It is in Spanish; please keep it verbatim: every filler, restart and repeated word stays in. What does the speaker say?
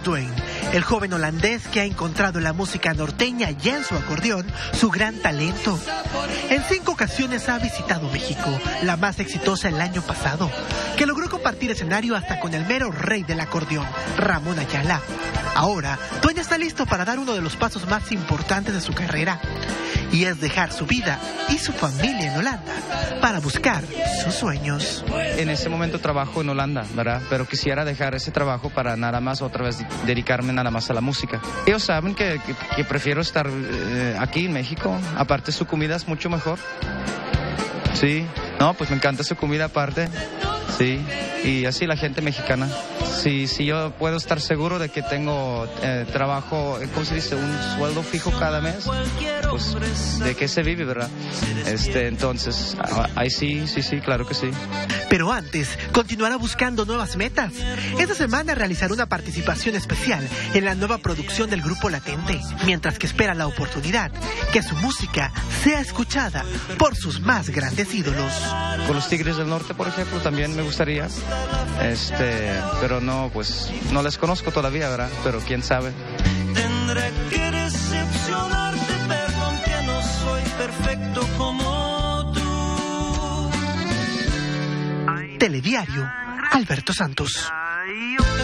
Dwayne, el joven holandés que ha encontrado en la música norteña y en su acordeón su gran talento. En cinco ocasiones ha visitado México, la más exitosa el año pasado, que logró compartir escenario hasta con el mero rey del acordeón, Ramón Ayala. Ahora, Dwayne está listo para dar uno de los pasos más importantes de su carrera, y es dejar su vida y su familia en Holanda para buscar sus sueños. En ese momento trabajo en Holanda, ¿verdad? Pero quisiera dejar ese trabajo para nada más otra vez dedicarme nada más a la música. Ellos saben que, que, que prefiero estar eh, aquí en México, aparte su comida es mucho mejor. Sí, no, pues me encanta su comida aparte, sí, y así la gente mexicana. Si, si yo puedo estar seguro de que tengo eh, trabajo, ¿cómo se dice? Un sueldo fijo cada mes, pues de qué se vive, ¿verdad? Este, entonces, ahí sí, sí, sí, claro que sí. Pero antes, continuará buscando nuevas metas. Esta semana realizará una participación especial en la nueva producción del Grupo Latente, mientras que espera la oportunidad que su música sea escuchada por sus más grandes ídolos. Con los Tigres del Norte, por ejemplo, también me gustaría, este, pero no, pues, no les conozco todavía, ¿verdad? Pero quién sabe. Tendré que decepcionarte, perdón que no soy perfecto como tú. Telediario, Alberto Santos. Ay,